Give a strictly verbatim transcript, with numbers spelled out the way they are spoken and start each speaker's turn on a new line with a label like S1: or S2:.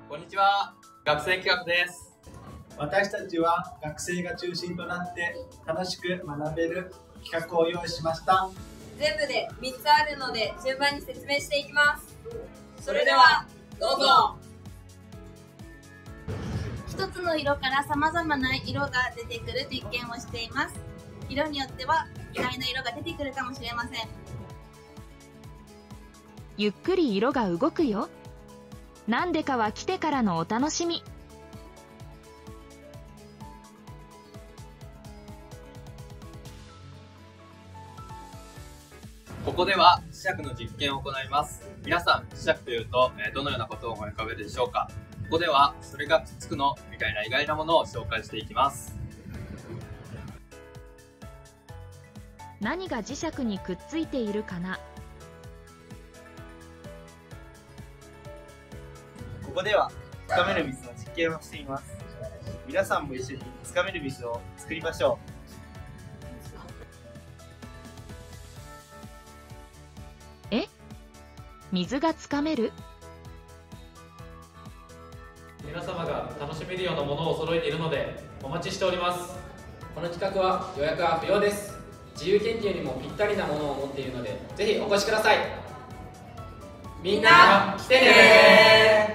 S1: こんにちは、学生企画です。
S2: 私たちは学生が中心となって楽しく学べる企画を用意しました。
S3: 全部でみっつあるので順番に説明していきます。それではどうぞ。
S4: 一つの色から様々な色が出てくる実験をしています。色によっては意外な色が出てくるかもしれません。
S5: ゆっくり色が動くよ。なんでかは来てからのお楽しみ。
S1: ここでは磁石の実験を行います。皆さん、磁石というと、えー、どのようなことを思い浮かべるでしょうか。ここではそれがくっつくのみたいな意外なものを紹介していきます。
S5: 何が磁石にくっついているかな。
S6: ここではつかめる水の実験をしています。皆さんも一緒につかめる水を作りましょ
S5: う。え？水がつかめる？
S7: 皆様が楽しめるようなものを揃えているのでお待ちしております。この企画は予約は不要です。自由研究にもぴったりなものを持っているのでぜひお越しください。みんな来てねー。